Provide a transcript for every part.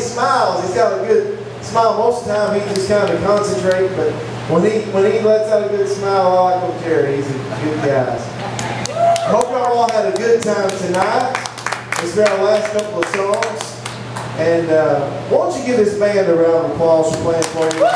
smiles, he's got a good smile. Most of the time, he just kind of concentrates, but when he lets out a good smile, I like Coach Jerry. He's a good guy. I hope y'all all had a good time tonight. It's been our last couple of songs. And why don't you give this band a round of applause for playing for you?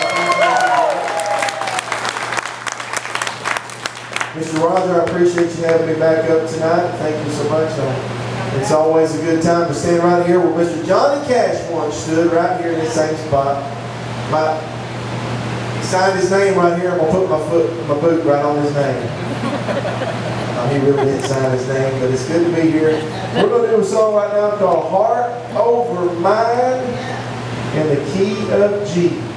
Mr. Roger, I appreciate you having me back up tonight. Thank you so much. It's always a good time to stand right here where Mr. Johnny Cash once stood, right here in this same spot. He signed his name right here. I'm going to put my boot right on his name. He really didn't sign his name, but it's good to be here. We're going to do a song right now called Heart Over Mind in the key of G.